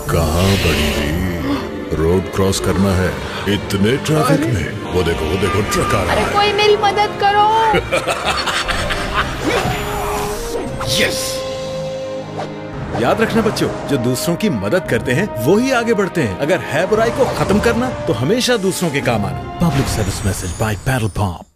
कहाँ बड़ी हुई? रोड क्रॉस करना है इतने ट्रैफिक में। वो देखो ट्रक आ रहा है। अरे कोई मेरी मदद करो। यस। याद रखना बच्चों, जो दूसरों की मदद करते हैं वो ही आगे बढ़ते हैं। अगर है बुराई को खत्म करना तो हमेशा दूसरों के काम आना। Public service message by pedal pump.